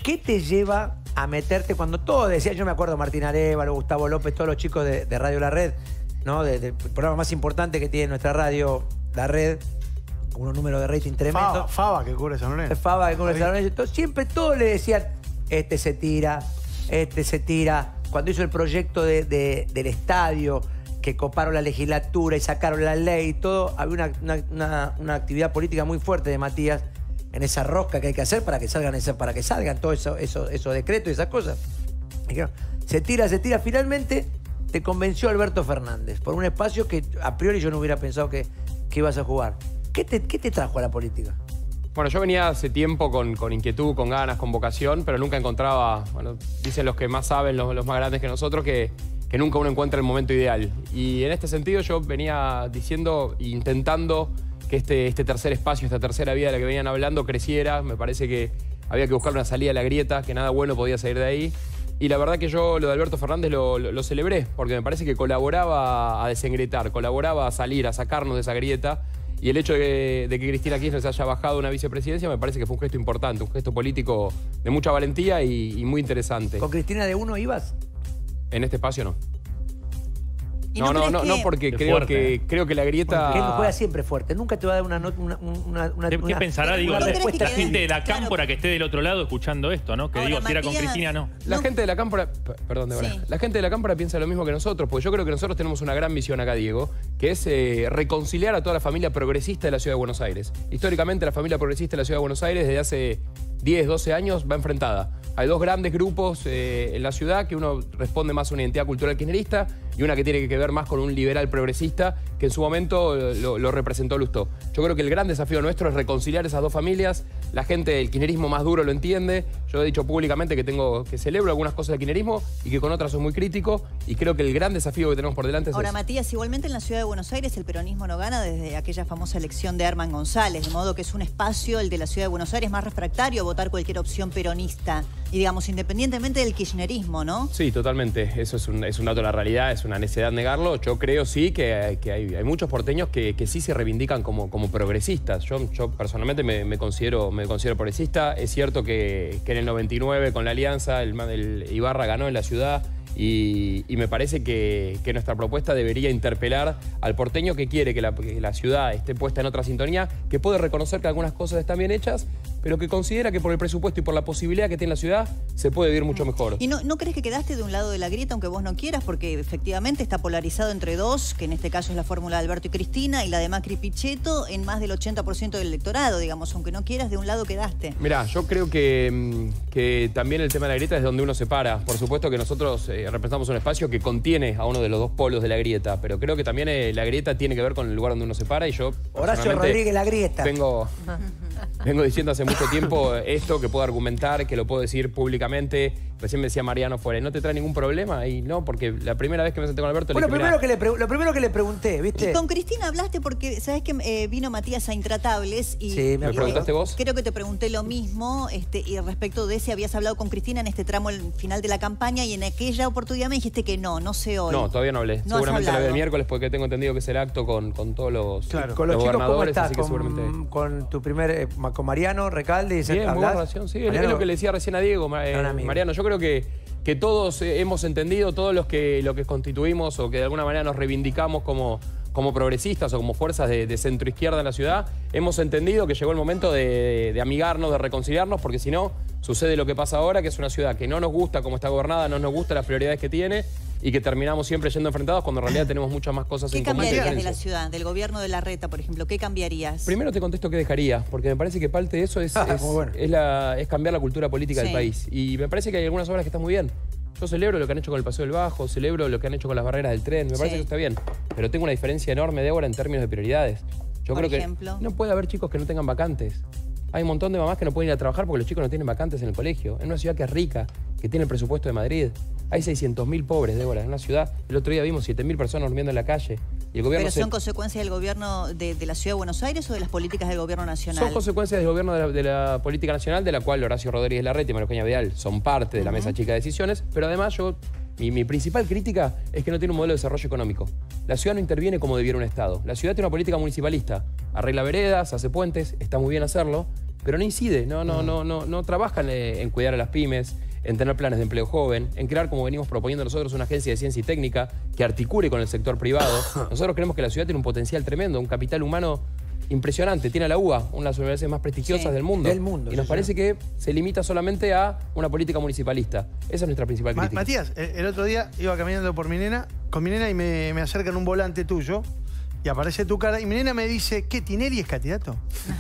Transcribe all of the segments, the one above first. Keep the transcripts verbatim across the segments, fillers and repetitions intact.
¿qué te lleva a meterte cuando todos decían, yo me acuerdo Martín Arévalo, Gustavo López, todos los chicos de, de Radio La Red, ¿no? De, del programa más importante que tiene nuestra radio, La Red, con unos números de rating tremendo. Faba, Faba que cubre San Lorenzo. Faba que cubre San Lorenzo. Siempre todos le decían, este se tira, este se tira. Cuando hizo el proyecto de, de, del estadio, que coparon la legislatura y sacaron la ley y todo, había una, una, una, una actividad política muy fuerte de Matías en esa rosca que hay que hacer para que salgan, esa, para que salgan todos esos eso, eso decretos y esas cosas. Y claro, se tira, se tira. Finalmente te convenció Alberto Fernández por un espacio que a priori yo no hubiera pensado que, que ibas a jugar. ¿Qué te, qué te trajo a la política? Bueno, yo venía hace tiempo con, con inquietud, con ganas, con vocación, pero nunca encontraba, bueno, dicen los que más saben, los, los más grandes que nosotros, que, que nunca uno encuentra el momento ideal. Y en este sentido yo venía diciendo, intentando que este, este tercer espacio, esta tercera vía de la que venían hablando creciera. Me parece que había que buscar una salida a la grieta, que nada bueno podía salir de ahí. Y la verdad que yo lo de Alberto Fernández lo, lo, lo celebré, porque me parece que colaboraba a desengretar, colaboraba a salir, a sacarnos de esa grieta. Y el hecho de que, de que Cristina Kirchner se haya bajado una vicepresidencia me parece que fue un gesto importante, un gesto político de mucha valentía y, y muy interesante. ¿Con Cristina de uno ibas? En este espacio no. No, no, no, no, no, porque creo, fuerte, que, ¿eh? creo que la grieta... Porque él juega siempre fuerte. Nunca te va a dar una... una, una, una ¿Qué, qué una, pensará, digo, una la, respuesta la gente de la Claro. cámpora que esté del otro lado escuchando esto, ¿no? Que Ahora, digo, si era con Matías, Cristina, no. La No. gente de la cámpora... p- Perdón, de verdad. Sí. La gente de la cámpora piensa lo mismo que nosotros, porque yo creo que nosotros tenemos una gran misión acá, Diego, que es eh, reconciliar a toda la familia progresista de la Ciudad de Buenos Aires. Históricamente la familia progresista de la Ciudad de Buenos Aires desde hace diez, doce años va enfrentada. Hay dos grandes grupos eh, en la ciudad, que uno responde más a una identidad cultural kirchnerista y una que tiene que ver más con un liberal progresista que en su momento lo, lo representó Lustó. Yo creo que el gran desafío nuestro es reconciliar esas dos familias. La gente del kirchnerismo más duro lo entiende. Yo he dicho públicamente que tengo que celebro algunas cosas del kirchnerismo y que con otras soy muy crítico, y creo que el gran desafío que tenemos por delante es Ahora, ese. Matías, igualmente en la Ciudad de Buenos Aires el peronismo no gana desde aquella famosa elección de Herman González, de modo que es un espacio, el de la Ciudad de Buenos Aires, más refractario a votar cualquier opción peronista. Y digamos, independientemente del kirchnerismo, ¿no? Sí, totalmente. Eso es un, es un dato de la realidad, es una necedad negarlo. Yo creo sí que, que hay, hay muchos porteños que, que sí se reivindican como, como progresistas. Yo, yo personalmente me, me, considero, me considero progresista. Es cierto que, que en el noventa y nueve con la Alianza el, el Ibarra ganó en la ciudad. Y, y me parece que, que nuestra propuesta debería interpelar al porteño que quiere que la, que la ciudad esté puesta en otra sintonía, que puede reconocer que algunas cosas están bien hechas, pero que considera que por el presupuesto y por la posibilidad que tiene la ciudad se puede vivir mucho mejor. ¿Y no, no crees que quedaste de un lado de la grieta, aunque vos no quieras? Porque efectivamente está polarizado entre dos, que en este caso es la fórmula de Alberto y Cristina, y la de Macri y Pichetto, en más del ochenta por ciento del electorado, digamos, aunque no quieras, de un lado quedaste. Mirá, yo creo que, que también el tema de la grieta es donde uno se para. Por supuesto que nosotros eh, representamos un espacio que contiene a uno de los dos polos de la grieta, pero creo que también eh, la grieta tiene que ver con el lugar donde uno se para, y yo... Horacio personalmente, Rodríguez La Grieta. Vengo, vengo diciendo hace mucho tiempo esto, que puedo argumentar, que lo puedo decir públicamente. Recién me decía Mariano fuera, ¿no te trae ningún problema? Y no, porque la primera vez que me senté con Alberto... Bueno, le dije, primero mirá, que le pre- lo primero que le pregunté, ¿viste? Y con Cristina hablaste porque, ¿sabes que eh, vino Matías a Intratables? Y, Sí, me ¿me y, preguntaste vos? Creo que te pregunté lo mismo, este, y respecto de si habías hablado con Cristina en este tramo el final de la campaña, y en aquella oportunidad me dijiste que no, no sé hoy. No, todavía no hablé. No has seguramente la veo el hablado. miércoles, porque tengo entendido que es el acto con, con todos los, Claro. Con los, chicos, ¿cómo gobernadores, estás? así que Con, seguramente... con tu primer... eh, con Mariano Recalde. y Bien, muy ¿hablás? buena relación, sí. Es- Mariano- Es lo que le decía recién a Diego, Ma- eh, Gran amigo. Mariano. Yo creo que, que todos eh, hemos entendido, todos los que, los que constituimos o que de alguna manera nos reivindicamos como, como progresistas o como fuerzas de, de centro izquierda en la ciudad, hemos entendido que llegó el momento de, de amigarnos, de reconciliarnos, porque si no, sucede lo que pasa ahora, que es una ciudad que no nos gusta cómo está gobernada, no nos gustan las prioridades que tiene, y que terminamos siempre yendo enfrentados cuando en realidad tenemos muchas más cosas ¿Qué en común que cambiarías de la diferencias. ciudad, del gobierno de Larreta, por ejemplo? ¿Qué cambiarías? Primero te contesto qué dejaría, porque me parece que parte de eso es, Ah, es, muy bueno. es la, es cambiar la cultura política Sí. del país. Y me parece que hay algunas obras que están muy bien. Yo celebro lo que han hecho con el Paseo del Bajo, celebro lo que han hecho con las barreras del tren, me Sí. parece que está bien. Pero tengo una diferencia enorme de obra en términos de prioridades. Yo Por creo ejemplo. que no puede haber chicos que no tengan vacantes. Hay un montón de mamás que no pueden ir a trabajar porque los chicos no tienen vacantes en el colegio. En una ciudad que es rica, que tiene el presupuesto de Madrid. Hay seiscientos mil pobres, Débora, en una ciudad. El otro día vimos siete mil personas durmiendo en la calle. Y el gobierno ¿Pero se- son consecuencias del gobierno de, de la Ciudad de Buenos Aires o de las políticas del gobierno nacional? Son consecuencias del gobierno de la, de la política nacional, de la cual Horacio Rodríguez Larreta y María Eugenia Vidal son parte de la mesa chica de decisiones, pero además yo, mi, mi principal crítica es que no tiene un modelo de desarrollo económico. La ciudad no interviene como debiera un Estado. La ciudad tiene una política municipalista, arregla veredas, hace puentes, está muy bien hacerlo, pero no incide, no, no, no, no, no trabajan en cuidar a las pymes, en tener planes de empleo joven, en crear, como venimos proponiendo nosotros, una agencia de ciencia y técnica que articule con el sector privado. Nosotros creemos que la ciudad tiene un potencial tremendo, un capital humano impresionante. Tiene a la U B A, una de las universidades más prestigiosas sí, del mundo. Del mundo. Y nos sí, parece sí. que se limita solamente a una política municipalista. Esa es nuestra principal Ma crítica. Matías, el, el otro día iba caminando por mi nena, con mi nena y me, me acercan un volante tuyo. Y aparece tu cara y mi nena me dice, ¿qué, Tinelli es candidato?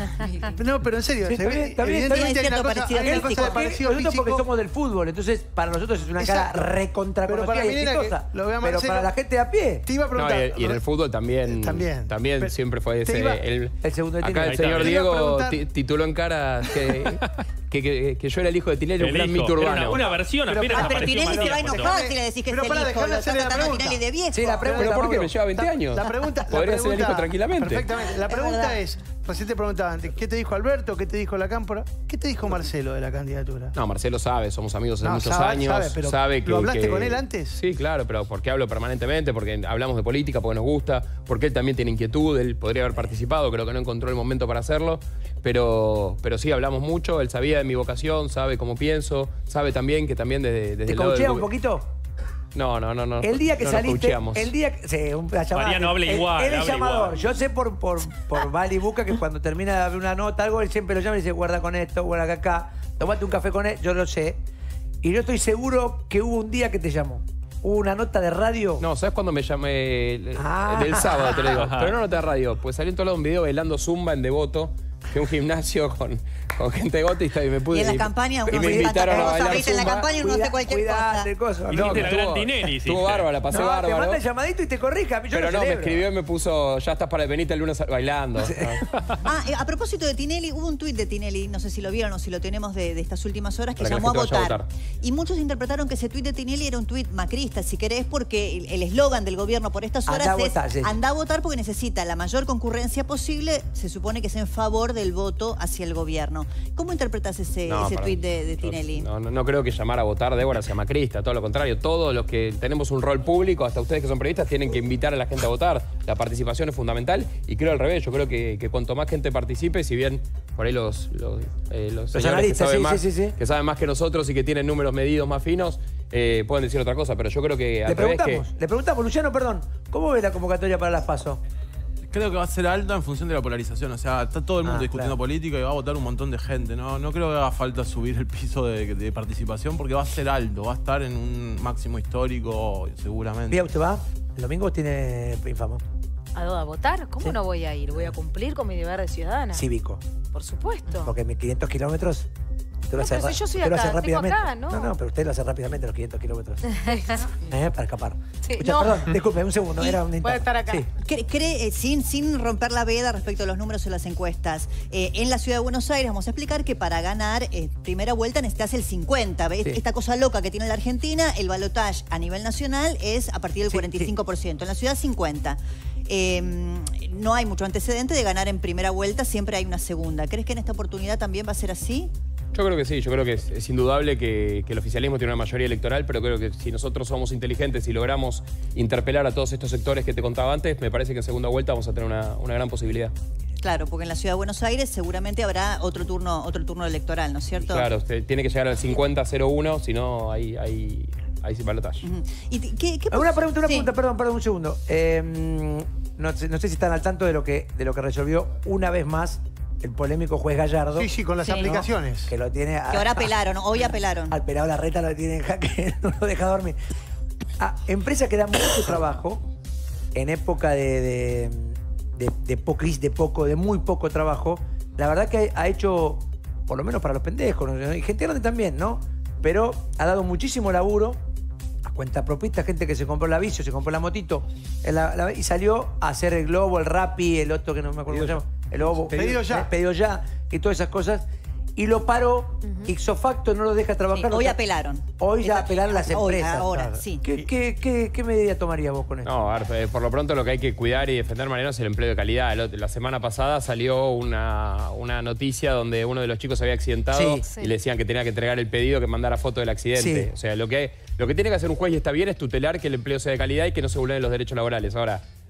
No, pero en serio, Sí, se está ve, bien, está bien, evidentemente está bien. hay una cosa, hay una cosa de parecido Nosotros porque físico. somos del fútbol, entonces para nosotros es una Exacto. cara recontra Pero para conocida y mi nena que exitosa. lo vea Pero Marcelo- para la gente de a pie, Te iba a No, preguntar. y, y en el fútbol también, También. también Pero siempre fue te ese. iba- el, el segundo de acá Tinelli. el Ahí está. señor Te iba a Diego preguntar- ti- tituló en cara que, que, que, que yo era el hijo de Tinelli, un El gran hijo. mito Era urbano. Una, una versión Pero- apenas ah, Ah, pero apareció Tinelli se va a Matías, enojar pero- si le decís que Pero es pará, el hijo. dejame Lo está hacerle la tratando a pregunta. Tinelli de viejo. Sí, la pregunta, ¿Pero por qué? Mauro. Me lleva veinte La- años. La pregunta, la Podría ser el pregunta- hijo tranquilamente. Perfectamente. La pregunta es, recién te preguntaba antes, ¿qué te dijo Alberto? ¿Qué te dijo la Cámpora? ¿Qué te dijo Marcelo de la candidatura? No, Marcelo sabe, somos amigos hace No, muchos sabe, años. sabe, pero sabe que, ¿lo hablaste que- con él antes? Sí, claro, pero porque hablo permanentemente, porque hablamos de política, porque nos gusta, porque él también tiene inquietud, él podría haber participado, creo que no encontró el momento para hacerlo, pero, pero sí, hablamos mucho, él sabía de mi vocación, sabe cómo pienso, sabe también que también desde, desde ¿Te el lado coachea del un gobi- poquito? No, no, no, no. El día que no nos saliste, coacheamos. el día que... Sí, un, la llamada. Mariano habla Él- igual, Él es habla llamador. igual. Yo sé por, por, por Vali Buca que cuando termina de haber una nota, algo, él siempre lo llama y dice, guarda con esto, guarda acá, tomate un café con él, yo lo sé. Y yo estoy seguro que hubo un día que te llamó. Hubo una nota de radio. No, ¿sabes cuándo me llamé? El- Ah. Del sábado, te lo digo. Pero no nota de radio, pues salió en todo lado un video bailando Zumba en Devoto, que es un gimnasio con, con gente de Gote y está- y me pude... Y en la campaña y uno me se invitaron a vos bailar abrís en la Zumba. campaña uno hace cualquier cuidate, cosa. cosa. Y No, dijiste que la estuvo- gran Tinelli, Estuvo hiciste. bárbaro, la pasé no, te bárbaro. manda el llamadito y te corrija. Yo Pero lo no, me celebro. escribió y me puso, ya estás para venirte el lunes bailando. Ah, eh, a propósito de Tinelli, hubo un tuit de Tinelli, no sé si lo vieron o si lo tenemos de, de estas últimas horas, que Para que la llamó a gente vaya a votar. votar. Y muchos interpretaron que ese tuit de Tinelli era un tuit macrista, si querés, porque el el eslogan del gobierno por estas horas Andá a es votar, sí. anda a votar porque necesita la mayor concurrencia posible, se supone que es en favor del voto hacia el gobierno. ¿Cómo interpretas ese, No, ese para- tuit de, de yo- Tinelli? No, no, no creo que llamar a votar Débora sea macrista, todo lo contrario. Todos los que tenemos un rol público, hasta ustedes que son periodistas, tienen que invitar a la gente a votar. La participación es fundamental y creo al revés. Yo creo que, que cuanto más gente participe, si bien por ahí los, los, eh, los señores que analistas, saben, sí, más, sí, sí, sí. que saben más que nosotros y que tienen números medidos más finos, eh, pueden decir otra cosa. Pero yo creo que al Le revés preguntamos, que... le preguntamos, Luciano, perdón, ¿cómo ves la convocatoria para las PASO? Creo que va a ser alta en función de la polarización. O sea, está todo el mundo Ah, discutiendo claro. política y va a votar un montón de gente. No, no creo que haga falta subir el piso de, de participación porque va a ser alto. Va a estar en un máximo histórico seguramente. ¿Vía usted va? El domingo tiene Infamo. ¿A dónde? ¿A votar? ¿Cómo Sí. no voy a ir? Voy a cumplir con mi deber de ciudadana. Cívico. Por supuesto. Porque mis quinientos kilómetros. Usted No, hace pero ra- si yo soy usted lo acá, hace tengo rápidamente. acá, ¿no? no, no, pero usted lo hace rápidamente los quinientos kilómetros. ¿Eh? Para escapar. Sí, Escucha, no. perdón, disculpe, un segundo. Era un Puede intento. estar acá. Sí. Cre- cree, eh, sin, sin romper la veda respecto a los números en las encuestas, eh, en la ciudad de Buenos Aires vamos a explicar que para ganar eh, primera vuelta necesitas el cincuenta. ¿Ves? Sí. Esta cosa loca que tiene la Argentina, el balotaje a nivel nacional es a partir del Sí, cuarenta y cinco por ciento. En la ciudad, cincuenta. Eh, no hay mucho antecedente de ganar en primera vuelta, siempre hay una segunda. ¿Crees que en esta oportunidad también va a ser así? Yo creo que sí, yo creo que es, es indudable que, que el oficialismo tiene una mayoría electoral, pero creo que si nosotros somos inteligentes y logramos interpelar a todos estos sectores que te contaba antes, me parece que en segunda vuelta vamos a tener una, una gran posibilidad. Claro, porque en la ciudad de Buenos Aires seguramente habrá otro turno, otro turno electoral, ¿no es cierto? Claro, usted tiene que llegar al cincuenta cero uno, si no hay, hay, hay sin balotaje. Ujú. ¿Y t- qué, qué Una pos- pregunta, una Sí. pregunta, perdón, perdón, un segundo. Eh, no, sé, no sé si están al tanto de lo que, de lo que resolvió una vez más el polémico juez Gallardo. Sí, sí, con las Sí. aplicaciones. Que lo tiene. a- Que ahora apelaron, hoy apelaron. Al pelado Larreta lo tiene en jaque, no lo deja dormir. Ah, empresa que da mucho trabajo en época de, de, de, de, po- crisis, de poco, de muy poco trabajo. La verdad que ha hecho, por lo menos para los pendejos, ¿no? Y gente grande también, ¿no? Pero ha dado muchísimo laburo a cuenta propista, gente que se compró la vicio, se compró la motito en la- la- y salió a hacer el Globo, el Rappi, el otro que no me acuerdo cómo se llama. El Globo. Pedido Ya. eh, Pedido Ya y todas esas cosas. Y lo paró, ipso facto no lo deja Sí, trabajar. hoy no- apelaron. Hoy ya Esa- apelaron las hoy, empresas. ahora, Claro. sí. ¿Qué, qué, qué, qué medida tomarías vos con esto? No, a ver, eh, por lo pronto lo que hay que cuidar y defender, Mariano, es el empleo de calidad. El otro- La semana pasada salió una, una noticia donde uno de los chicos se había accidentado Sí. Sí. y le decían que tenía que entregar el pedido, que mandara foto del accidente. Sí. O sea, lo que, lo que tiene que hacer un juez, y está bien, es tutelar que el empleo sea de calidad y que no se vulneren los derechos laborales. Ahora,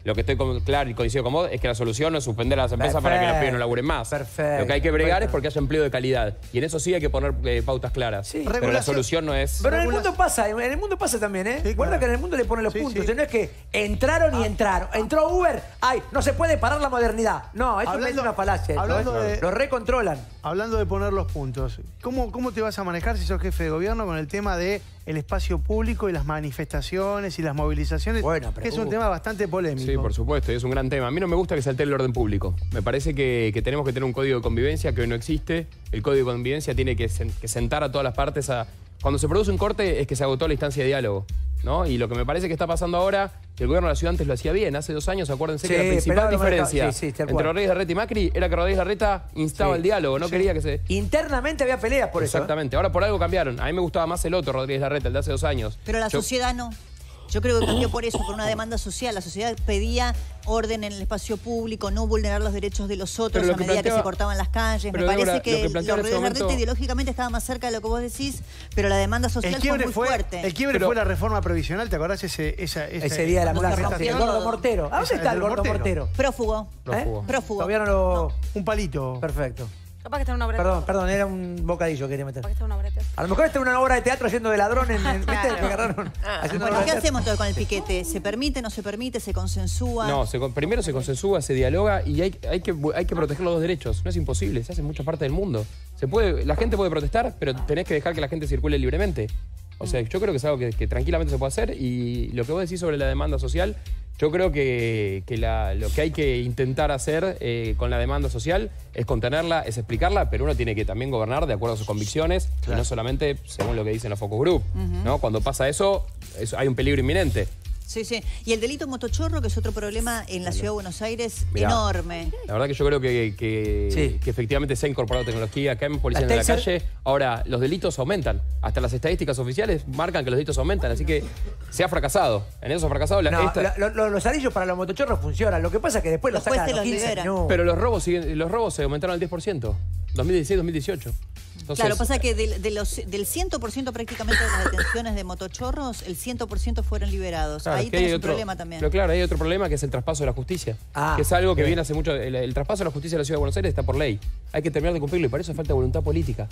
Lo que estoy con, claro y coincido con vos es que la solución no es suspender a las empresas Perfecto. para que los pibes no laburen más. Perfecto. Lo que hay que bregar Perfecto. es porque haya empleo de calidad. Y en eso sí hay que poner eh, pautas claras. Sí. Pero la Regulación. solución no es... Pero en el mundo pasa, en el mundo pasa también, ¿eh? Sí, Recuerda claro. que en el mundo le ponen los Sí, puntos. sí. No es que entraron y entraron. Entró Uber, ay, no se puede parar la modernidad. No, eso Hablando- es una falacia. eso, hablando ¿eh? de- Lo recontrolan. Hablando de poner los puntos, ¿cómo, ¿cómo te vas a manejar si sos jefe de gobierno con el tema de el espacio público y las manifestaciones y las movilizaciones? Buena que es un pregunta. tema bastante polémico. Sí, por supuesto, y es un gran tema. A mí no me gusta que se altere el orden público. Me parece que, que tenemos que tener un código de convivencia que hoy no existe. El código de convivencia tiene que, sen- que sentar a todas las partes a... Cuando se produce un corte es que se agotó la instancia de diálogo, ¿no? Y lo que me parece que está pasando ahora, que el gobierno de la ciudad antes lo hacía bien. Hace dos años, acuérdense Sí, que la principal pelado los diferencia mercados. Sí, sí, tal entre cual. Rodríguez Larreta y Macri era que Rodríguez Larreta instaba Sí. el diálogo, no quería que se... Internamente había peleas por eso. ¿eh? Exactamente. Ahora por algo cambiaron. A mí me gustaba más el otro Rodríguez Larreta, el de hace dos años. Pero la Yo- sociedad no. Yo creo que cambió por eso, por una demanda social. La sociedad pedía orden en el espacio público, no vulnerar los derechos de los otros Pero lo a que medida que planteaba- se cortaban las calles. Pero, Me parece Débora, lo que, que planteaba en ese Rodríguez Larreta momento- ideológicamente estaba más cerca de lo que vos decís, pero la demanda social El fue quiebre muy fue, fuerte. el quiebre Pero- fue la reforma previsional, ¿te acordás ese, esa, esa- Ese día de la Cuando se plaza. rompió El gordo todo. mortero. ¿A dónde Esa- está el el gordo mortero. mortero? Prófugo. Prófugo. Prófugo. Todavía no lo... un palito? Perfecto. Capaz que está en una obra de Perdón, teatro. perdón, era un bocadillo que quería meter. Capaz que está en una obra de teatro. A lo mejor está en una obra de teatro haciendo de ladrón en el... ¿Viste? Claro. Que agarraron haciendo Bueno, obra ¿qué de teatro. hacemos entonces con el piquete? ¿Se permite, no se permite, se consensúa? No, se con- primero se consensúa, se dialoga y hay, hay, que, hay que proteger los dos derechos. No es imposible, se hace en mucha parte del mundo. Se puede, la gente puede protestar, pero tenés que dejar que la gente circule libremente. O sea, yo creo que es algo que, que tranquilamente se puede hacer y lo que vos decís sobre la demanda social, yo creo que, que la- lo que hay que intentar hacer eh, con la demanda social es contenerla, es explicarla, pero uno tiene que también gobernar de acuerdo a sus convicciones y no solamente según lo que dicen los focus group. ¿No? Cuando pasa eso, eso, hay un peligro inminente. Sí, sí. Y el delito motochorro, que es otro problema en la ciudad de Buenos Aires, Mirá. enorme. La verdad que yo creo que, que, Sí. que efectivamente se ha incorporado tecnología. Acá en Policía La en la taser- calle, ahora los delitos aumentan. Hasta las estadísticas oficiales marcan que los delitos aumentan. Así que se ha fracasado. En eso se ha fracasado. La- No, esta- lo- lo- los anillos para los motochorros funcionan. Lo que pasa es que después los Los sacan a jueces los los quince liberan. minutos. Pero los robos, siguen- los robos se aumentaron al diez por ciento. dos mil dieciséis, dos mil dieciocho. Entonces, Claro, pasa que del, de los, del cien por ciento prácticamente de las detenciones de motochorros, el cien por ciento fueron liberados. claro, Ahí es que hay tenés un otro- problema también. Pero claro, hay otro problema que es el traspaso de la justicia. Ah, que es algo que bien. viene hace mucho. El, el traspaso de la justicia de la Ciudad de Buenos Aires está por ley. Hay que terminar de cumplirlo y para eso falta voluntad política.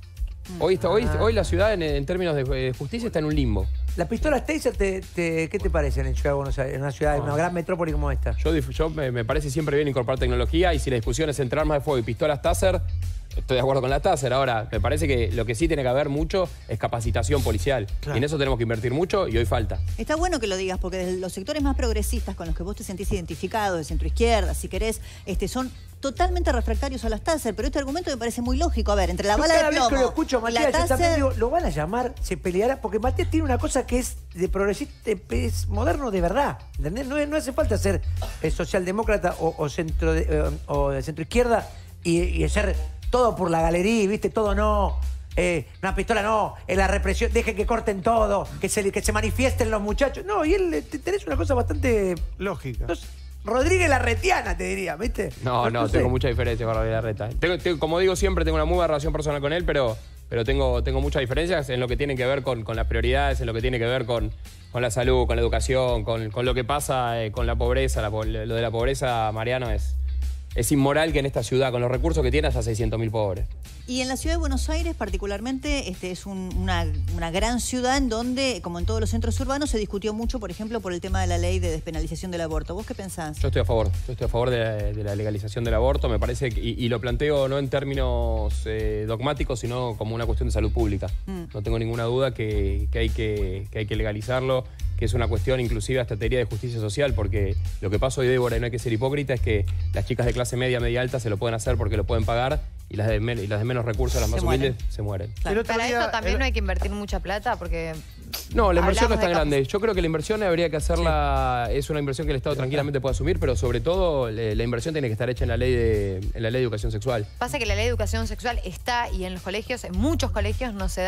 Hoy, está, hoy, hoy la ciudad, en, en términos de eh, justicia, está en un limbo. ¿Las pistolas Taser, te, te- qué te parecen en Ciudad de Buenos Aires? En una ciudad, en una gran metrópoli como esta. Yo, dif- yo me, me parece siempre bien incorporar tecnología y si la discusión es entre armas de fuego y pistolas Taser, estoy de acuerdo con la Taser. Ahora, me parece que lo que sí tiene que haber mucho es capacitación policial. Claro. Y en eso tenemos que invertir mucho y hoy falta. Está bueno que lo digas, porque desde los sectores más progresistas con los que vos te sentís identificado, de centro izquierda, si querés, este, son totalmente refractarios a las Taser, pero este argumento me parece muy lógico. A ver, entre la Yo bala cada de vez plomo, que lo escucho a y la Matías, yo también Taser, digo, lo van a llamar, se peleará, porque Matías tiene una cosa que es de progresista, es moderno de verdad. ¿Entendés? No, es- no hace falta ser eh, socialdemócrata o, o centro de, eh, o de centro izquierda y, y ser todo por la galería, ¿viste? Todo no. Eh, una pistola no, en la represión, dejen que corten todo, que se, que se manifiesten los muchachos. No, y él, eh, te- tenés una cosa bastante. Lógica. no sé, Rodríguez Larretiana, te diría, ¿viste? No, no, sé. tengo mucha diferencia con Rodríguez Larreta. Tengo, tengo- como digo siempre, tengo una muy buena relación personal con él, pero, pero tengo, tengo muchas diferencias en lo que tiene que ver con, con las prioridades, en lo que tiene que ver con, con la salud, con la educación, con, con lo que pasa eh, con la pobreza. La po- lo de la pobreza, Mariano, es, es inmoral que en esta ciudad, con los recursos que tiene, haya seiscientos mil pobres. y en la ciudad de Buenos Aires particularmente, este es un- una, una gran ciudad en donde, como en todos los centros urbanos, se discutió mucho, por ejemplo, por el tema de la ley de despenalización del aborto. ¿Vos qué pensás? Yo estoy a favor, yo estoy a favor de la, de la legalización del aborto, me parece, que- y, y lo planteo no en términos eh, dogmáticos, sino como una cuestión de salud pública. Mm. No tengo ninguna duda que, que hay que, que hay que legalizarlo, que es una cuestión inclusive hasta te diría de justicia social, porque lo que pasa hoy, Débora, y no hay que ser hipócrita, es que las chicas de clase media, media alta se lo pueden hacer porque lo pueden pagar, y las de, men- y las de menos recursos, las Se más mueren. humildes, se mueren. Claro. El otro Para día- eso también el- no hay que invertir mucha plata porque... No, la inversión no es Hablamos tan de grande. Yo creo que la inversión habría que hacerla, es una inversión que el Estado tranquilamente puede asumir, pero sobre todo le- la inversión tiene que estar hecha en la ley de, en la ley de educación sexual. Pasa que la ley de educación sexual está y en los colegios, en muchos colegios no se da.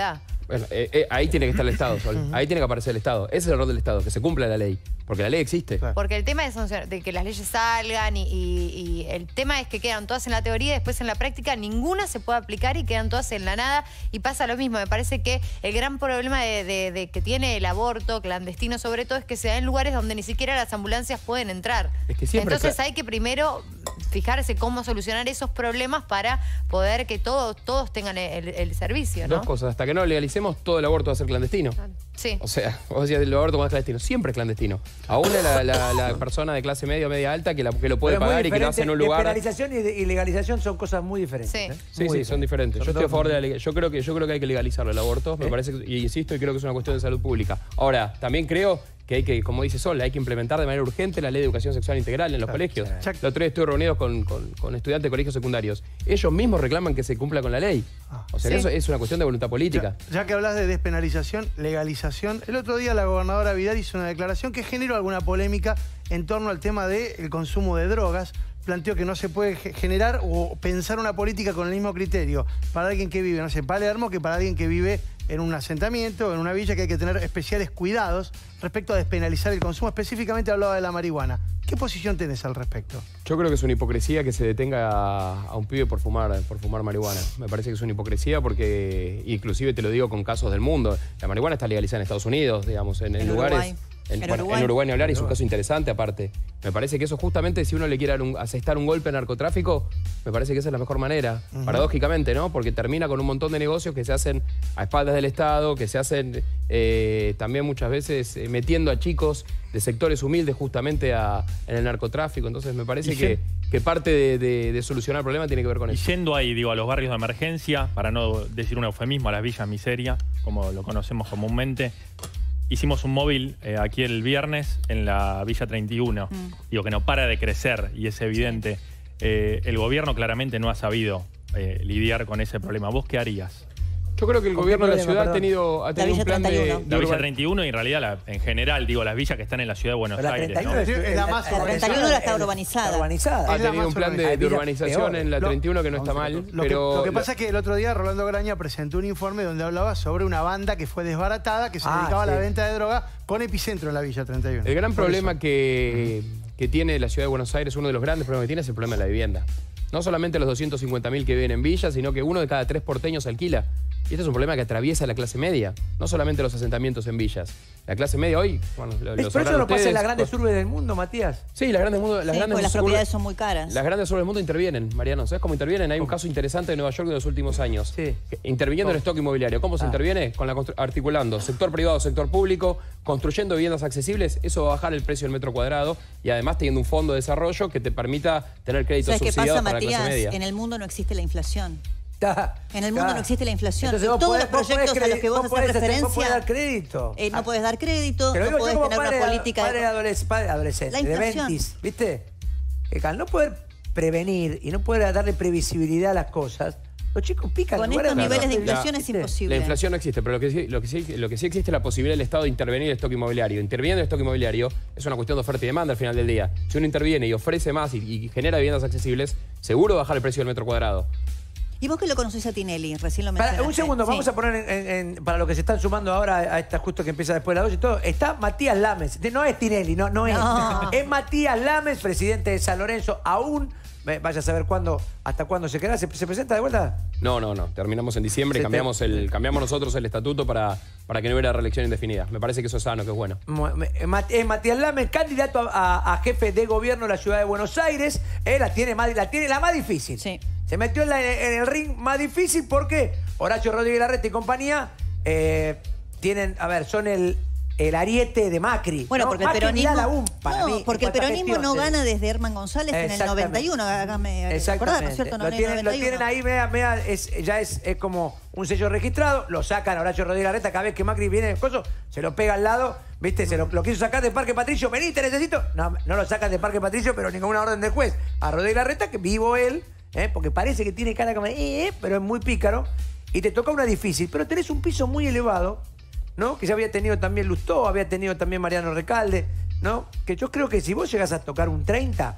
Bueno, eh, eh, ahí tiene que estar el Estado, Sol. Ahí tiene que aparecer el Estado. Ese es el rol del Estado, que se cumpla la ley. Porque la ley existe. Claro. Porque el tema es de que las leyes salgan y, y- y el tema es que quedan todas en la teoría y después en la práctica ninguna se puede aplicar y quedan todas en la nada y pasa lo mismo. Me parece que el gran problema de, de- de que tiene el aborto clandestino sobre todo es que se da en lugares donde ni siquiera las ambulancias pueden entrar. Es que siempre Entonces cla- hay que primero fijarse cómo solucionar esos problemas para poder que todos, todos tengan el, el servicio, ¿no? Dos cosas. Hasta que no legalicemos, todo el aborto va a ser clandestino. Sí. O sea, vos decías, el aborto cuando es clandestino. Siempre es clandestino. Aún la, la- la persona de clase media o media alta que, la- que lo puede Pero es muy pagar y que lo diferente. hace en un lugar... Despenalización y, de- y legalización son cosas muy diferentes. Sí. ¿eh? Sí, Muy sí, son diferentes. Yo Sobre estoy a todo- favor de la leg- yo creo que yo creo que hay que legalizarlo el aborto, me ¿Eh? parece, que- y insisto, y creo que es una cuestión de salud pública. Ahora, también creo que hay que, como dice Sol, hay que implementar de manera urgente la ley de educación sexual integral en los colegios. sí. El otro día estuve reunido con, con- con estudiantes de colegios secundarios. Ellos mismos reclaman que se cumpla con la ley. O sea, que Sí. eso es una cuestión de voluntad política. Ya, ya que hablas de despenalización, legalización, el otro día la gobernadora Vidal hizo una declaración que generó alguna polémica en torno al tema del consumo de drogas. Planteó que no se puede ge- generar o pensar una política con el mismo criterio para alguien que vive, no sé, en Palermo, que para alguien que vive en un asentamiento, en una villa, que hay que tener especiales cuidados respecto a despenalizar el consumo. Específicamente hablaba de la marihuana. ¿Qué posición tenés al respecto? Yo creo que es una hipocresía que se detenga a, a un pibe por fumar, por fumar marihuana. Me parece que es una hipocresía porque, inclusive te lo digo con casos del mundo, la marihuana está legalizada en Estados Unidos, digamos, en, en En lugares... Uruguay. En, En bueno, Uruguay. en Uruguay ni hablar, y es un caso interesante aparte. Me parece que eso justamente, si uno le quiere dar un- asestar un golpe al narcotráfico, me parece que esa es la mejor manera, paradójicamente, ¿no? Porque termina con un montón de negocios que se hacen a espaldas del Estado, que se hacen eh, también muchas veces eh, metiendo a chicos de sectores humildes justamente a- en el narcotráfico. Entonces me parece Y que, ye- que parte de, de- de solucionar el problema tiene que ver con Y eso. yendo ahí, digo, a los barrios de emergencia, para no decir un eufemismo, a las villas miseria, como lo conocemos comúnmente, hicimos un móvil eh, aquí el viernes en la Villa treinta y uno. Digo, que no para de crecer y es evidente. Eh, el gobierno claramente no ha sabido eh, lidiar con ese problema. ¿Vos qué harías? Yo creo que el ¿Con gobierno qué de la problema, ciudad ha perdón? tenido, ha La tenido Villa un plan de, treinta y uno. de La Villa urban- treinta y uno y en realidad, la- en general, digo, las villas que están en la ciudad de Buenos Pero la Aires, treinta y ¿no? uno Es la más La treinta y uno urbanizada. está urbanizada. Está urbanizada. ha Es la tenido más un plan de, Hay de villas urbanización peores. en la Lo- treinta y uno que no no, está no, mal, Lo que, pero... lo que la- pasa es que el otro día Rolando Graña presentó un informe donde hablaba sobre una banda que fue desbaratada, que se Ah, dedicaba a la sí. venta de droga con epicentro en la Villa treinta y uno. El gran Por problema eso. que, que tiene la ciudad de Buenos Aires, uno de los grandes problemas que tiene es el problema de la vivienda. No solamente los doscientos cincuenta mil que viven en villas, sino que uno de cada tres porteños alquila. Y este es un problema que atraviesa la clase media, no solamente los asentamientos en villas. La clase media hoy, bueno, lo, ¿Es lo por sabrán eso no pasa en ustedes, las grandes pues- urbes del mundo, Matías? Sí, las grandes, mundo- las Sí, grandes porque las urbes- propiedades son muy caras. Las grandes urbes del mundo intervienen, Mariano. ¿Sabes cómo intervienen? Hay un caso interesante de Nueva York de los últimos años. Sí. Que- Interviniendo en el stock inmobiliario. ¿Cómo se Ah. interviene? Con la constru- articulando sector privado, sector público, construyendo viviendas accesibles. Eso va a bajar el precio del metro cuadrado y además teniendo un fondo de desarrollo que te permita tener créditos ¿Sabes qué subsidiados pasa, para la clase Matías? media. En el mundo no existe la inflación. Está- En el mundo está. no existe la inflación. Entonces Y vos todos podés- los vos podés proyectos a los credi- que vos haces podés hacer- referencia, vos podés dar crédito. Eh, no Ah, podés dar crédito, Te lo no digo yo podés como tener padre, una política padre de... adoles- padre adolescente, La de inflación. veintis, ¿viste? Que al no poder prevenir y no poder darle previsibilidad a las cosas, los chicos pican. Con en lugares estos donde niveles de no- inflación es ¿viste? imposible. La inflación no existe, pero lo que, sí, lo, que sí, lo que sí existe es la posibilidad del Estado de intervenir en el stock inmobiliario. Interviniendo en el stock inmobiliario es una cuestión de oferta y demanda al final del día. Si uno interviene y ofrece más y, y genera viviendas accesibles, seguro bajar el precio del metro cuadrado. ¿Y vos que lo conocés a Tinelli? Recién lo Para, mencionaste. un segundo, Sí. vamos a poner en, en- en- para los que se están sumando ahora a esta justo que empieza después de la dos y todo. Está Matías Lames, De- no es Tinelli, no, no es. No. Es Matías Lames, presidente de San Lorenzo, aún. eh, Vaya a saber cuándo, hasta cuándo se quedará. ¿Se, se presenta de vuelta? No, no, no. Terminamos en diciembre y Se te- cambiamos, el, cambiamos nosotros el estatuto para, para que no hubiera reelección indefinida. Me parece que eso es sano, que es bueno. Mu- eh, Mat- Es Matías Lames, candidato a, a- a jefe de gobierno de la ciudad de Buenos Aires. Eh, la, tiene más, la tiene la más difícil. Sí. Se metió en, la- en el ring más difícil porque Horacio Rodríguez Larreta y compañía eh, tienen, a ver, son el, el ariete de Macri. Bueno, ¿no? porque el Macri peronismo, Vidal aún, para no, mí, porque en el cuanto a peronismo gestión, no sí. gana desde Herman González en el Exactamente. noventa y uno, hágame recordar, Exactamente. ¿no es cierto? No, lo, en el tienen, lo noventa y uno. tienen ahí, mea, mea, es, ya es, es como un sello registrado, lo sacan a Horacio Rodríguez Larreta, cada vez que Macri viene en coso, se lo pega al lado, ¿viste? Se lo, lo quiso sacar de Parque Patricio, vení, te necesito. No, no lo sacan de Parque Patricio, pero ninguna orden del juez. A Rodríguez Larreta, que vivo él, ¿eh? Porque parece que tiene cara como, eh, eh, pero es muy pícaro, y te toca una difícil, pero tenés un piso muy elevado, ¿no? Que ya había tenido también Lustó, había tenido también Mariano Recalde, ¿no? Que yo creo que si vos llegás a tocar un treinta,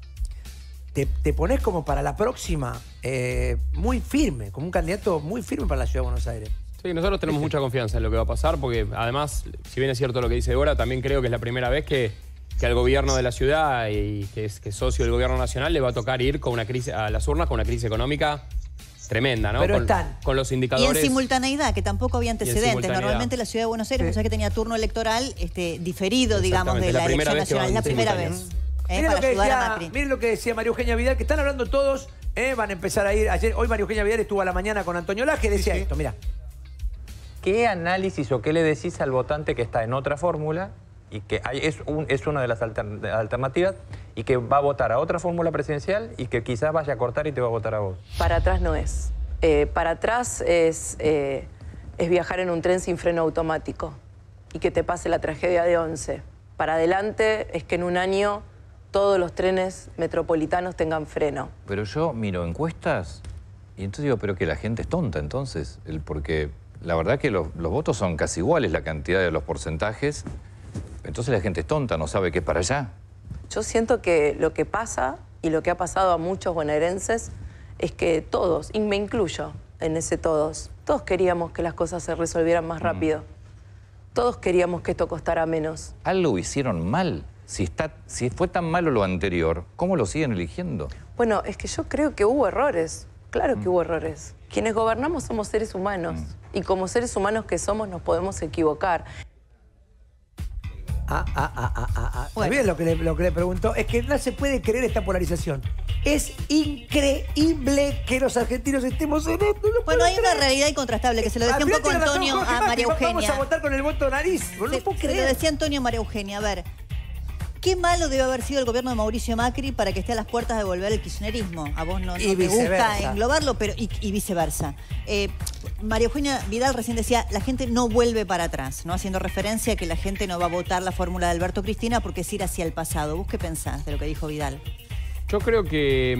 te, te pones como para la próxima eh, muy firme, como un candidato muy firme para la Ciudad de Buenos Aires. Sí, nosotros tenemos mucha confianza en lo que va a pasar, porque además, si bien es cierto lo que dice Débora, también creo que es la primera vez que, que al gobierno de la ciudad y que es, que es socio del gobierno nacional le va a tocar ir con una crisis, a las urnas con una crisis económica tremenda, ¿no? Pero con, están. con los Y indicadores. en simultaneidad, que tampoco había antecedentes. simultaneidad. Normalmente la Ciudad de Buenos Aires, Sí. o sea que tenía turno electoral este, diferido, digamos, de Exactamente, la, la primera elección vez que nacional. Es la van primera simultáneos. vez. Eh, Miren para lo, que ayudar a decía, Macri. miren lo que decía María Eugenia Vidal, que están hablando todos, eh, van a empezar a ir. Ayer, hoy María Eugenia Vidal estuvo a la mañana con Antonio Laje, decía esto, mira. ¿Qué análisis o qué le decís al votante que está en otra fórmula y que hay, es, un, es una de las altern- alternativas y que va a votar a otra fórmula presidencial y que quizás vaya a cortar y te va a votar a vos? Para atrás no es. Eh, para atrás es, eh, es viajar en un tren sin freno automático y que te pase la tragedia de Once. Para adelante es que en un año todos los trenes metropolitanos tengan freno. Pero yo miro encuestas y entonces digo, pero que la gente es tonta entonces, el, porque la verdad que los, los votos son casi iguales, la cantidad de los porcentajes, entonces la gente es tonta, no sabe qué es para allá. Yo siento que lo que pasa y lo que ha pasado a muchos bonaerenses es que todos, y me incluyo en ese todos, todos queríamos que las cosas se resolvieran más rápido. Todos queríamos que esto costara menos. Algo hicieron mal. Si, está, si fue tan malo lo anterior, ¿cómo lo siguen eligiendo? Bueno, es que yo creo que hubo errores. Claro que hubo errores. Quienes gobernamos somos seres humanos. Y como seres humanos que somos nos podemos equivocar. Ah, ah, ah, ah, ah, ah. Bueno. ¿Sabían lo que, le, lo que le preguntó? Es que no se puede creer esta polarización. Es increíble que los argentinos estemos en esto. No Bueno, puedo hay una creer. realidad incontrastable que se lo decía Al un final poco tiene razón Antonio Jorge a Macri, María Vamos Eugenia. a votar con el voto nariz. No lo Se, puedo se lo creer. decía Antonio a María Eugenia. A ver, ¿qué malo debe haber sido el gobierno de Mauricio Macri para que esté a las puertas de volver el kirchnerismo? A vos no, no Y te gusta viceversa. englobarlo, pero y, y viceversa. Eh, María Eugenia Vidal recién decía, la gente no vuelve para atrás, ¿no? Haciendo referencia a que la gente no va a votar la fórmula de Alberto Cristina porque es ir hacia el pasado. ¿Vos qué pensás de lo que dijo Vidal? Yo creo que,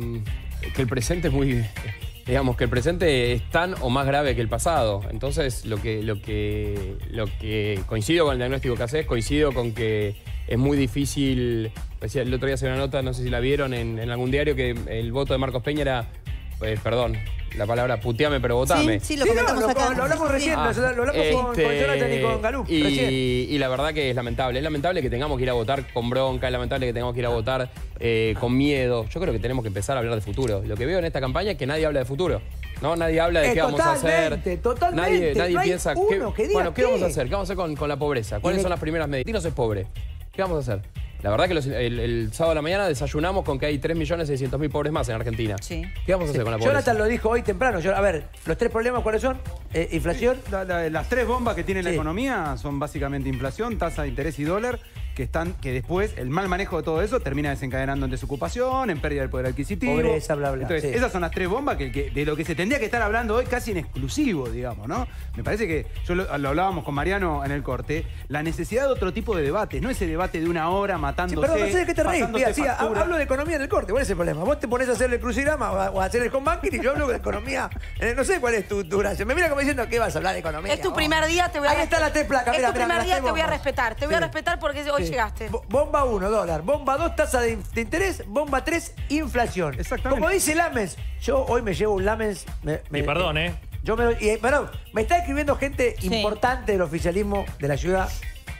mm, que el presente es muy... Digamos que el presente es tan o más grave que el pasado. Entonces, lo que, lo que, lo que coincido con el diagnóstico que haces, coincido con que es muy difícil. Decía, el otro día se una nota, no sé si la vieron en, en algún diario, que el voto de Marcos Peña era, eh, perdón, la palabra puteame, pero votame. Sí, sí, lo Sí, no, comentamos lo, acá. lo hablamos recién, Ah, lo, lo hablamos con, con este, Jonathan y con Galú, y, recién. y la verdad que es lamentable. Es lamentable que tengamos que ir a votar con bronca, es lamentable que tengamos que ir a votar eh, con miedo. Yo creo que tenemos que empezar a hablar de futuro. Lo que veo en esta campaña es que nadie habla de futuro. No, nadie habla de Eh, qué vamos a hacer. totalmente, totalmente. Nadie, nadie No hay piensa uno que diga bueno, ¿qué qué. vamos a hacer? ¿Qué vamos a hacer con, con la pobreza? ¿Cuáles Y son le- las primeras medidas? Dinos es pobre. ¿Qué vamos a hacer? La verdad que los- el, el sábado a la mañana desayunamos con que hay tres millones seiscientos mil pobres más en Argentina. Sí. ¿Qué vamos a hacer con la pobreza? Jonathan lo dijo hoy temprano. Yo- a ver, los tres problemas, ¿cuáles son? Eh, inflación. La- la- las tres bombas que tiene la Sí. economía son básicamente inflación, tasa de interés y dólar, que están, que después el mal manejo de todo eso termina desencadenando en desocupación, en pérdida del poder adquisitivo. Pobreza, bla, bla, Entonces, sí. esas son las tres bombas que, que- de lo que se tendría que estar hablando hoy casi en exclusivo, digamos, ¿no? Me parece que, yo lo, lo hablábamos con Mariano en el corte, la necesidad de otro tipo de debate, no ese debate de una hora Sí, matándose. perdón, no sé de qué te reís. pasándose Mira, sí, ha- factura. hablo de economía en el corte. ¿Cuál es el problema? Vos te pones a hacer el crucigrama o a, o a hacer el home banking y yo hablo de economía. Eh, no sé cuál es tu, tu gracia. Me mira como diciendo que vas a hablar de economía. Es tu vos. primer día, te voy a Ahí están las tres placas. Es Mira, tu mira, primer las día, tres te voy a bombas. respetar. Te voy a Sí. respetar porque hoy Sí. llegaste. Bo- Bomba uno, dólar. Bomba dos, tasa de, de interés. Bomba tres, inflación. Exactamente. Como dice Lamens, yo hoy me llevo un Lamens. Me, me- Y perdón, ¿eh? Yo me, y, eh, perdón, me está escribiendo gente Sí. importante del oficialismo de la ciudad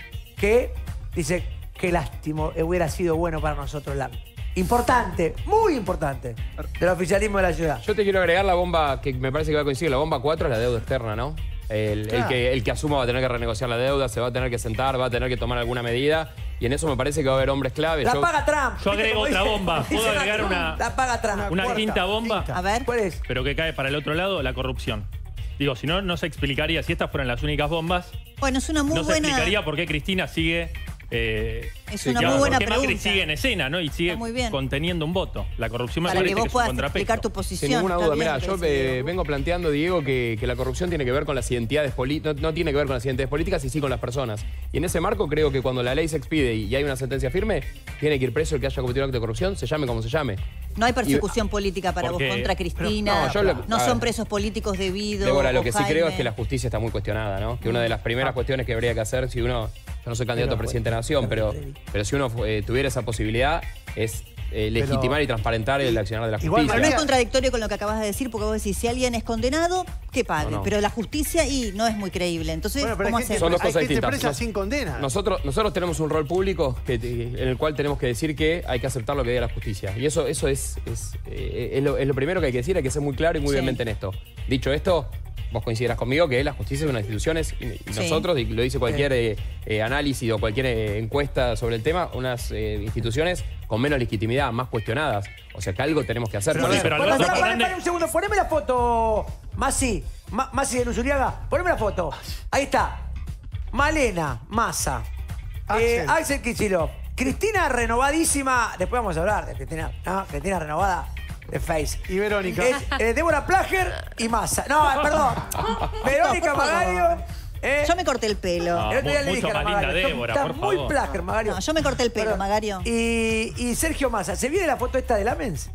que dice, qué lástimo, eh, hubiera sido bueno para nosotros Lamens. Importante, muy importante, del oficialismo de la ciudad. Yo te quiero agregar la bomba que me parece que va a coincidir. La bomba cuatro es la deuda externa, ¿no? El, el Claro. que, el que asuma va a tener que renegociar la deuda, se va a tener que sentar, va a tener que tomar alguna medida. Y en eso me parece que va a haber hombres clave. La Yo- paga Trump. yo agrego ¿Viste otra cómo bomba. dice- ¿Puedo dice agregar Trump? una- La paga Trump. Una Cuarta. quinta bomba, A ver. ¿Cuál es? pero que cae para el otro lado, la corrupción. Digo, si no, no se explicaría, si estas fueran las únicas bombas, Bueno, es una muy no se buena... explicaría por qué Cristina sigue... eh, Es sí, una digamos, muy buena por qué Macri pregunta. sigue en escena, ¿no? Y sigue Está muy bien. conteniendo un voto. La corrupción me Para parece que vos es un puedas contrapeso. explicar tu posición. Sin ninguna está duda. bien Mira, lo que yo decís, eh, Diego. vengo planteando, Diego, que, que la corrupción tiene que ver con las identidades políticas, no, no tiene que ver con las identidades políticas y sí con las personas. Y en ese marco creo que cuando la ley se expide y, y hay una sentencia firme, tiene que ir preso el que haya cometido un acto de corrupción, se llame como se llame. No hay persecución política para porque- vos contra Cristina. no, No, yo lo- a son ver. presos políticos debido. Débora, lo o que sí Jaime. creo es que la justicia está muy cuestionada, ¿no? Que una de las primeras cuestiones que habría que hacer si uno, yo no soy candidato a presidente de la nación, pero, pero si uno eh, tuviera esa posibilidad, es eh, legitimar Pero, y transparentar el accionar de la igual, justicia. Pero no es contradictorio con lo que acabas de decir, porque vos decís, si alguien es condenado, que pague. No, no. Pero la justicia, y no es muy creíble. Entonces, Bueno, pero ¿cómo hay gente, hacemos? Son dos hay cosas gente distintas. presa Nos- sin condena. Nosotros, nosotros tenemos un rol público que, en el cual tenemos que decir que hay que aceptar lo que diga la justicia. Y eso, eso es, es, eh, es, lo, es lo primero que hay que decir, hay que ser muy claro y muy Sí. vehemente en esto. Dicho esto, vos coincidirás conmigo que la justicia es una institución y, y Sí. nosotros, y lo dice cualquier eh, eh, análisis o cualquier eh, encuesta sobre el tema, unas eh, instituciones con menos legitimidad, más cuestionadas. O sea que algo tenemos que hacer. Pero, con eso. pero Bueno, Alberto pará, pará, Fernández- pará un segundo, poneme la foto, Masi, Ma- Masi de Luzuriaga, poneme la foto. Ahí está. Malena, Massa, eh, Axel. Axel Kicillof, Cristina renovadísima, después vamos a hablar de Cristina, ¿no? Cristina renovada de Face. Y Verónica. Es, eh, Débora Plager y Massa. No, eh, perdón. Verónica Magario. eh, Yo me corté el pelo. No. el otro día le mucho dije a la más linda Magario, Débora, está por muy favor. Plager, Magario. No, yo me corté el pelo, Perdón. Magario. Y, y Sergio Massa, ¿se viene la foto esta de Lamens?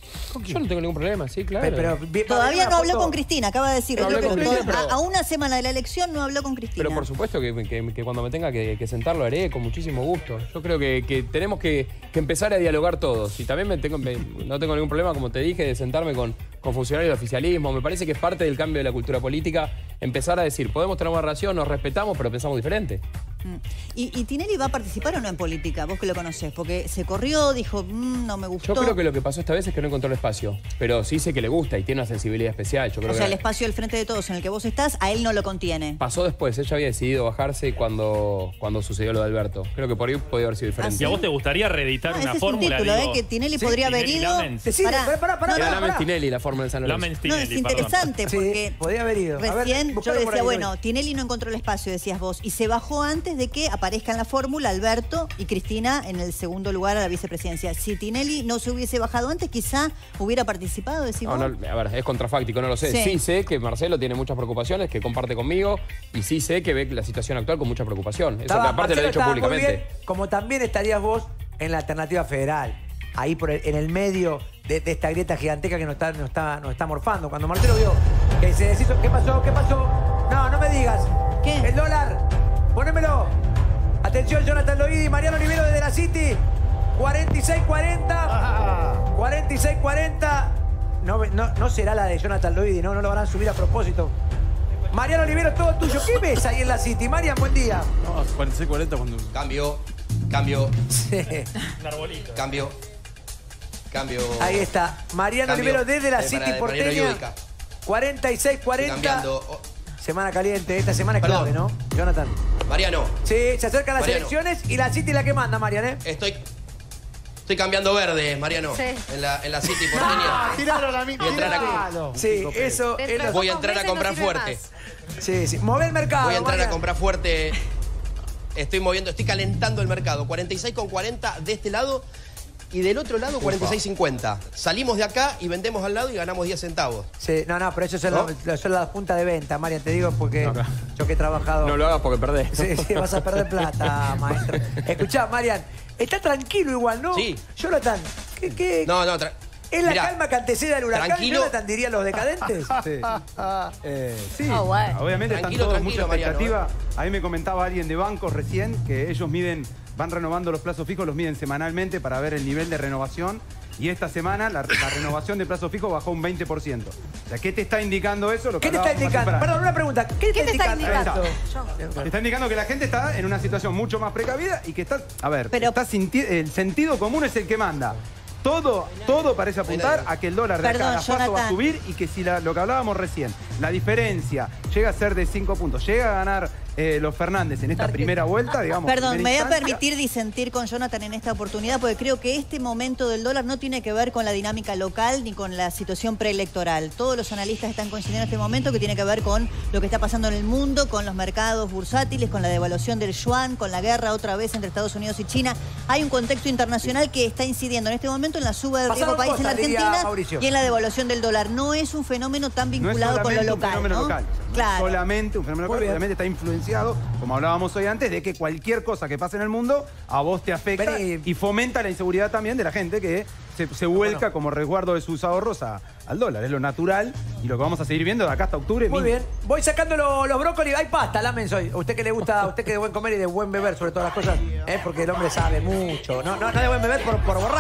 Yo no tengo ningún problema, sí, claro. Pero, pero, vi- Todavía una no habló foto- con Cristina, acaba de decir. No hablé Creo con que Cristina, a, pero- a una semana de la elección no habló con Cristina. Pero por supuesto que, que- que cuando me tenga que, que sentar lo haré con muchísimo gusto. Yo creo que, que tenemos que, que empezar a dialogar todos. Y también me tengo, me- no tengo ningún problema, como te dije, de sentarme con, con funcionarios del oficialismo. Me parece que es parte del cambio de la cultura política empezar a decir, podemos tener una relación, nos respetamos, pero pensamos diferente. Mm. ¿Y, ¿Y Tinelli va a participar o no en política? Vos que lo conocés. Porque se corrió, dijo, "Mm, no me gustó. Yo creo que lo que pasó esta vez es que no encontró el espacio. Pero sí sé que le gusta y tiene una sensibilidad especial. Yo creo O que sea, el espacio del frente de todos en el que vos estás, a él no lo contiene. pasó después. Ella había decidido bajarse cuando, cuando sucedió lo de Alberto. Creo que por ahí podía haber sido diferente. ¿Y a vos te gustaría reeditar Ah, una ese es un fórmula? título, digo? ¿eh? Que Tinelli Sí, podría haber Tinelli ido. Lamens. Decime, Pará. pará, pará, pará, Era pará, Lamens pará. Tinelli la forma del San Lorenzo. Lamens No, Tinelli, es perdón. interesante Sí, porque podía haber ido. A ver, recién yo buscalo por decía, ahí, bueno, Dori. Tinelli no encontró el espacio, decías vos, y se bajó antes de que aparezca en la fórmula Alberto y Cristina en el segundo lugar a la vicepresidencia. Si Tinelli no se hubiese bajado antes, quizá hubiera participado, decís No, vos. no, a ver, es contrafáctico, no lo sé. Sí. Sí. sé que Marcelo tiene muchas preocupaciones, que comparte conmigo, y sí sé que ve la situación actual con mucha preocupación. Eso Estaba- que aparte lo Marcelo he dicho estaba muy públicamente. bien, como también estarías vos en la alternativa federal. Ahí por el- en el medio de, de esta grieta gigantesca que nos está, nos, está, nos está morfando. Cuando Marcelo vio que se deshizo. ¿Qué pasó? ¿Qué pasó? No, no me digas. ¿Qué? El dólar. Ponémelo. Atención, Jonathan Loidi, Mariano Olivero desde la City. cuarenta y seis cuarenta. cuarenta y seis cuarenta. No, no, no será la de Jonathan Loidi, ¿no? No lo van a subir a propósito. Mariano Olivero, todo tuyo. ¿Qué ves ahí en la City? Marian, buen día. No, cuarenta y seis cuarenta cuando... Cambio, cambio, Sí. Un arbolito. cambio, cambio. Ahí está. Mariano Cambio. Olivero desde la Eh, City para- para porteña. Yudica. cuarenta y seis Estoy cuarenta. cambiando. Oh, Semana caliente. Esta semana es Perdón. clave, ¿no? Jonathan. Mariano, Sí, se acercan las Mariano. elecciones y la City la que manda, Marian, ¿eh? estoy. Estoy cambiando verde, Mariano. Sí. En la, en la City porteña. Tiralo a la mi- Voy a entrar aquí. tiralo. Sí, eso Dentro es de lo- Voy a pocos entrar a meses no comprar sirve fuerte. más. Sí, sí. Mueve el mercado. Voy a entrar a Marian. comprar fuerte. Estoy moviendo, estoy calentando el mercado. cuarenta y seis con cuarenta de este lado y del otro lado cuarenta y seis cincuenta. Salimos de acá y vendemos al lado y ganamos diez centavos. Sí, no, no, pero eso son, ¿No? la- son las puntas de venta, Marian, te digo porque No, no. yo que he trabajado. No lo hagas porque perdés. Sí, sí, vas a perder plata, maestro. Escuchá, Marian, está tranquilo igual, ¿no? Sí. Jonathan, ¿qué, qué? No, no, tra- ¿Es la Mirá, calma que antecede al huracán, tranquilo. Jonathan, dirían los decadentes? Sí. Eh, sí, Ah, bueno. obviamente Tranquilo, están todos tranquilo, mucha Mariano, expectativa. A mí me comentaba alguien de bancos recién que ellos miden, van renovando los plazos fijos, los miden semanalmente para ver el nivel de renovación. Y esta semana la, la renovación de plazo fijo bajó un veinte por ciento. O sea, ¿qué te está indicando eso? Lo que ¿Qué te está hablábamos más indicando? temprano. Perdón, una pregunta. ¿Qué, ¿Qué te está indicando? indicando? Te está indicando que la gente está en una situación mucho más precavida y que está, a ver, Pero- está sinti- el sentido común es el que manda. Todo, todo parece apuntar a que el dólar de acá Perdón, a la paso va a Jonathan. subir y que si la- lo que hablábamos recién, la diferencia llega a ser de cinco puntos, llega a ganar eh, los Fernández en esta primera vuelta, digamos. Perdón, primera me voy a instancia. permitir disentir con Jonathan en esta oportunidad porque creo que este momento del dólar no tiene que ver con la dinámica local ni con la situación preelectoral. Todos los analistas están coincidiendo en este momento que tiene que ver con lo que está pasando en el mundo, con los mercados bursátiles, con la devaluación del yuan, con la guerra otra vez entre Estados Unidos y China. Hay un contexto internacional que está incidiendo en este momento en la suba del riesgo Pasaron país en la cosas, diría Argentina Mauricio. y en la devaluación del dólar. No es un fenómeno tan No es vinculado con lo solamente un local, fenómeno ¿no? local. No es Claro. solamente un fenómeno Muy local, bien. obviamente está influenciado, como hablábamos hoy antes, de que cualquier cosa que pase en el mundo a vos te afecta Vení. y fomenta la inseguridad también de la gente que se, se vuelca como resguardo de sus ahorros a- al dólar. Es lo natural y lo que vamos a seguir viendo de acá hasta octubre. Muy mínimo. bien. Voy sacando lo- los brócolis. Hay pasta, Lamens hoy. A usted que le gusta, a usted que de buen comer y de buen beber sobre todas las cosas, ¿eh? Porque el hombre sabe mucho. No, no, no de buen beber por, por borrar.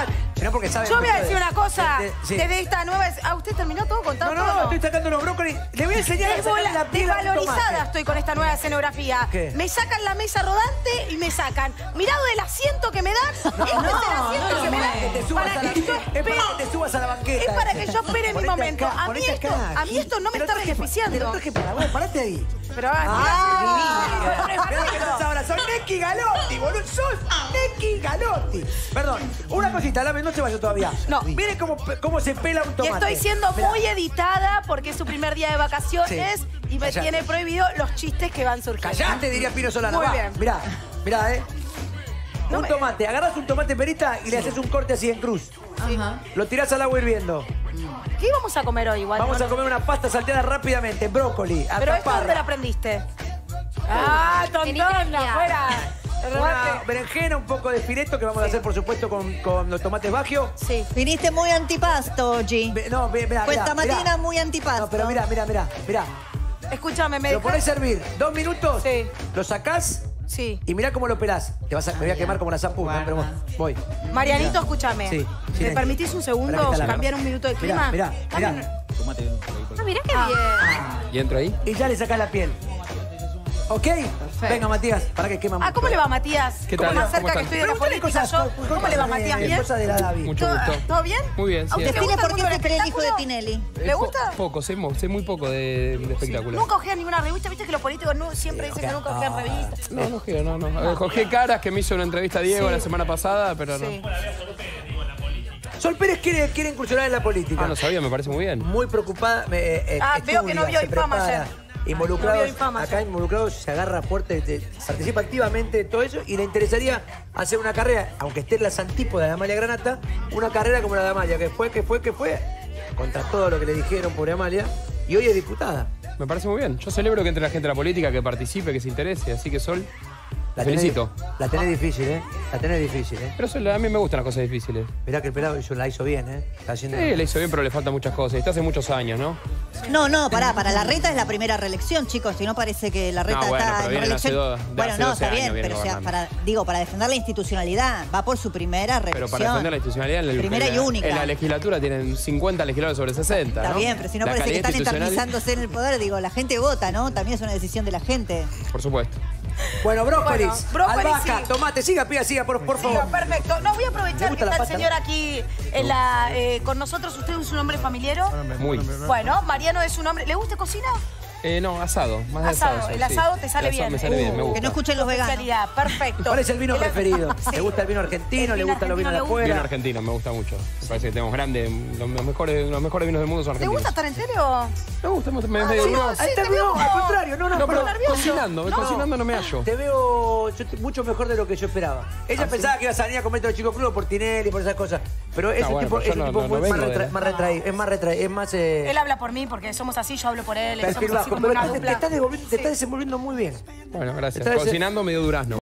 sino porque sabe Yo voy a mucho decir de- una cosa. de- de- sí. Desde esta nueva... Ah, ¿usted terminó todo contando? No, no, no, estoy sacando los brócolis. Le voy a enseñar a sacar la piel a un Desvalorizada tomate. estoy con esta nueva escenografía. ¿Qué? Me sacan la mesa rodante y me sacan. Mirado del asiento que me dan. este es el asiento no, que me no, dan. que te subas para a la- que yo es para espere. que te subas a la banqueta. Es para que yo espere mi Ponete momento. acá, a, mí ponete esto, acá, a mí esto no me Te lo está traje pa- beneficiando. Te lo traje para vos, parate ahí. Pero ah, Ah, mirá, mirá que sos ahora, sos Neki Galotti, boludo, sos Neki Galotti. Perdón, una cosita, Lame, no se vaya todavía. No. Miren cómo, cómo se pela un Y tomate. estoy siendo Mirá. muy editada porque es su primer día de vacaciones Sí. y me Callate. tiene prohibido los chistes que van surgiendo. Callate, diría Pino Solano. Muy va. bien. Mirá, mirá, eh. No un me- tomate, agarras un tomate perita y le haces un corte así en cruz. Lo tirás al agua hirviendo. ¿Qué íbamos a comer hoy igual? Vamos No, a comer una pasta salteada rápidamente, brócoli, Pero esto, ¿dónde la alcaparra, aprendiste? Ah, tontona, fuera. una berenjena, un poco de fileto que vamos a hacer, por supuesto, con, con los tomates bagio. Sí. Viniste muy antipasto, G. Ve- No, ve- mirá, Cuenta mirá, matina mirá. muy antipasto. No, pero mirá, mirá, mirá, mirá. Escúchame, me Lo dejás- ponés a hervir dos minutos, Sí. lo sacás Sí. y mirá cómo lo pelás. Te vas a, me voy a quemar como la zampuja, ¿eh? Pero voy. voy. Marianito, escúchame. Sí, ¿Me silencio. permitís un Esperá segundo que está la- cambiar un minuto de clima? Mirá, mirá, Dame mirá. Ah, mirá qué bien. ¿Y entro ahí? Y ya le sacás la piel. ¿Ok? Venga, Matías, para que quema un- Ah, ¿cómo le va, Matías? ¿Qué ¿Cómo tal? más ¿Cómo cerca que están? estoy de la Pregúntale política cosas, yo? cosas ¿Cómo le va, de- Matías? de ¿Bien? cosas de la David. Mucho ¿Todo, gusto. ¿Todo bien? Muy bien, ¿A sí. usted le Decile gusta por el qué mundo no del querés el hijo de espectáculo? Tinelli. ¿Le Eh, po- gusta? Poco, sé, mo- sé muy poco de, de espectáculos. Nunca ojean ninguna revista, viste que los políticos no, siempre dicen que nunca ojean revistas. No, no quiero, no, no. A ver, Jorge Caras, que me hizo una entrevista a Diego Sí. la semana pasada, pero no. Sí. Sol Pérez quiere, quiere incursionar en la política. Ah, no sabía, me parece muy bien. Muy preocupada. eh, eh, Ah, veo que no estudia, vio se Infama prepara. ayer. Involucrados, No vio Infama acá ayer. involucrados, se agarra fuerte, te- participa activamente de todo eso y le interesaría hacer una carrera, aunque esté en las antípodas de Amalia Granata, una carrera como la de Amalia, que fue, que fue, que fue, contra todo lo que le dijeron, pobre Amalia, y hoy es diputada. Me parece muy bien. Yo celebro que entre la gente a la política, que participe, que se interese. Así que Sol, La te felicito. Tenés, la tenés difícil, ¿eh? La tenés difícil, ¿eh? Pero Sol, a mí me gustan las cosas difíciles. Mirá que el pelado hizo- la hizo bien, ¿eh? Está haciendo... Sí, le hizo bien, pero le faltan muchas cosas. Y está hace muchos años, ¿no? No, no, pará, para la reta es la primera reelección, chicos, si no parece que la reta No, bueno, está pero en vienen hace reelección. do- de bueno, hace no, doce está bien, años vienen pero o sea, gobernando. para, digo, para defender la institucionalidad, va por su primera Pero reelección. para defender la institucionalidad, en, el- Primera en y la, única. en la legislatura tienen cincuenta legisladores sobre sesenta, Está ¿no? bien, pero si no La parece que calidad están institucional, entramizándose en el poder, digo, la gente vota, ¿no? También es una decisión de la gente. Por supuesto. Bueno, brócolis, Bueno, brócolis, albahaca, sí. tomate, siga, piga, siga, por, por favor. Siga, perfecto. No, voy a aprovechar ¿Le que gusta la está el pasta? señor aquí en la, eh, con nosotros. ¿Usted es un hombre familiero? Muy. Bueno, Mariano es un hombre... ¿Le gusta cocinar? Eh, no, asado. Más de Asado. asado. soy, El sí. asado te sale El asado bien. me sale bien, me Uh, gusta. Que no escuchen los veganos. Especialidad, perfecto. ¿Cuál es el vino El- preferido? Sí. ¿Le gusta el vino argentino? El ¿Le vino gustan los vinos de argentino le afuera? Vino argentino, me gusta mucho. Me parece que tenemos grandes, los, los mejores, los mejores vinos del mundo son ¿Te argentinos. gusta estar entero? Me gusta, me, me, Ah, me- sí, no, sí, Ahí te está, veo no, al como- contrario, no, no, no, pero pero nervioso. cocinando, No. cocinando no me hallo. te veo yo te- mucho mejor de lo que yo esperaba. Ella ¿Ah, pensaba sí? que ibas a venir a comer todo el chico crudo por Tinelli, por esas cosas. Pero es No, un bueno, tipo, pero yo es un no- tipo no- muy- no más, vengo retra- de- más retraído, es más retraído, es más... Eh, Él habla por mí porque somos así, yo hablo por él. perfil Somos así bajo, como pero una te, te dupla. estás desenvolviendo, te Sí. estás desenvolviendo muy bien. Bueno, gracias. Está ese- Cocinando medio durazno.